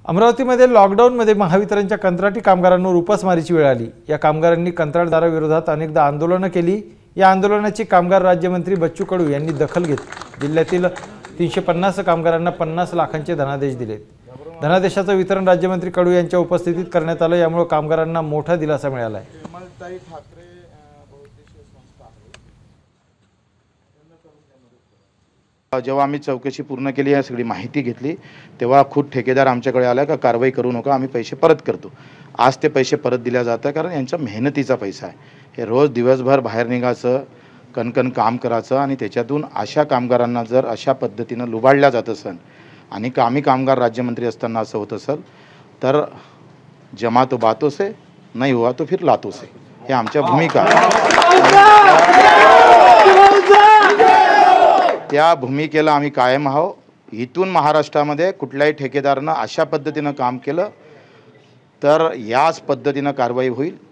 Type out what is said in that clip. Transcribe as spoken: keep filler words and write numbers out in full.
अमरावतीमध्ये लॉकडाऊनमध्ये महावितरणच्या कंत्राटी कामगारांवर उपासमारीची वेळ आली। या कामगारांनी कंत्राटदाराविरोधात अनेकदा आंदोलनं केली। या आंदोलनाची कामगार राज्यमंत्री बच्चू कडू यांनी दखल घेतली। जिल्ह्यातील तीनशे पन्नास कामगारांना पन्नास लाखांचे धनादेश दिलेत। धनादेशाचं वितरण राज्यमंत्री कडू यांच्या उपस्थितीत करण्यात आलं। यामुळे कामगारांना मोठा दिलासा मिळाला आहे। जेव्हा आम्ही चौकशी पूर्ण केली, या सगळी माहिती घेतली, तेव्हा खुद ठेकेदार आमच्याकडे आला का कारवाई करू नका, आम्ही पैसे परत करतो। आज ते पैसे परत दिले जातात कारण यांचा मेहनतीचा पैसा आहे। हे रोज दिवसभर बाहेर निघायचं, कणकण काम करायचं आणि त्याच्यातून अशा कामगारांना जर अशा पद्धतीनं लुबाडल्या जात असेल आणि आम्ही कामगार राज्यमंत्री असताना असं होत असेल तर जमा तो बातों से नहीं हुआ तो फिर लातों से, हे आमच्या भूमिका त्या भूमिकेला आम्ही कायम आहोत। इथून महाराष्ट्रामध्ये कुठल्याही ठेकेदारानं अशा पद्धतीनं काम केलं तर याच पद्धतीनं कारवाई होईल।